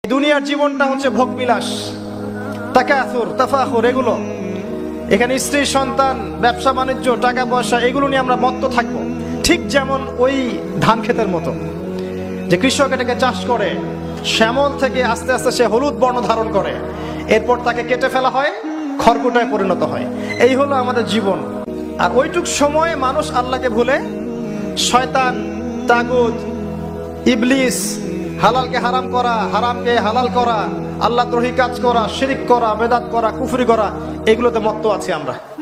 দুনিয়ার জীবনটা হচ্ছে ভোগবিলাস, তাকাসুর, তাফাখুর, এগুলো। এখানে স্ত্রী, সন্তান, ব্যবসা বাণিজ্য, টাকা পয়সা, এগুলো নিয়ে আমরা মত্ত থাকবো। ঠিক যেমন ওই ধান ক্ষেতের মতো, যে কৃষক এটাকে চাষ করে, শ্যামল থেকে আস্তে আস্তে সে হলুদ বর্ণ ধারণ করে, এরপর তাকে কেটে ফেলা হয়, খড়কুটায় পরিণত হয়। এই হলো আমাদের জীবন। আর ওইটুক সময় মানুষ আল্লাহকে ভুলে শয়তান, তাগুত, ইবলিস, হালালকে হারাম করা, হারামকে হালাল করা, আল্লাহ দ্রোহী কাজ করা, শিরিক করা, বেদাত করা, কুফরি করা, এগুলোতে মত্ত আছি আমরা।